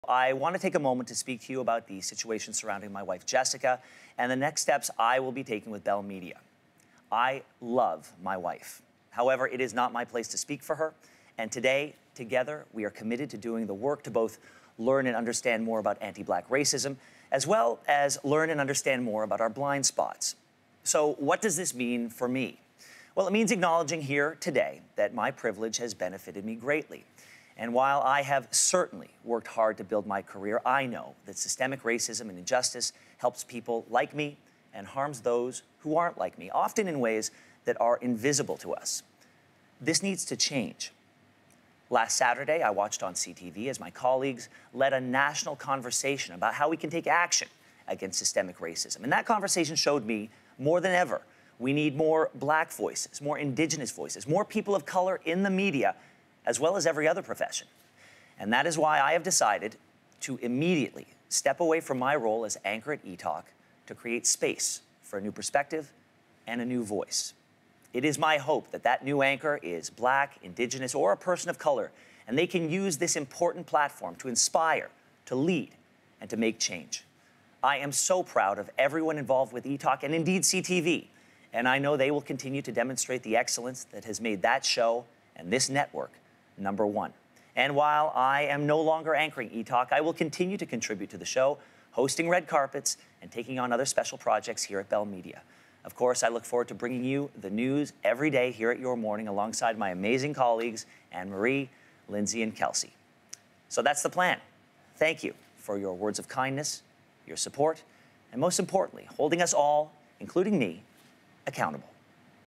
I want to take a moment to speak to you about the situation surrounding my wife, Jessica, and the next steps I will be taking with Bell Media. I love my wife. However, it is not my place to speak for her, and today, together, we are committed to doing the work to both learn and understand more about anti-Black racism, as well as learn and understand more about our blind spots. So what does this mean for me? Well, it means acknowledging here today that my privilege has benefited me greatly. And while I have certainly worked hard to build my career, I know that systemic racism and injustice helps people like me and harms those who aren't like me, often in ways that are invisible to us. This needs to change. Last Saturday, I watched on CTV as my colleagues led a national conversation about how we can take action against systemic racism. And that conversation showed me, more than ever, we need more Black voices, more Indigenous voices, more people of color in the media, as well as every other profession. And that is why I have decided to immediately step away from my role as anchor at ETALK to create space for a new perspective and a new voice. It is my hope that that new anchor is Black, Indigenous, or a person of color, and they can use this important platform to inspire, to lead, and to make change. I am so proud of everyone involved with ETALK and indeed CTV, and I know they will continue to demonstrate the excellence that has made that show and this network #1. And while I am no longer anchoring ETALK, I will continue to contribute to the show, hosting red carpets and taking on other special projects here at Bell Media. Of course, I look forward to bringing you the news every day here at Your Morning alongside my amazing colleagues, Anne-Marie, Lindsey, and Kelsey. So that's the plan. Thank you for your words of kindness, your support, and most importantly, holding us all, including me, accountable.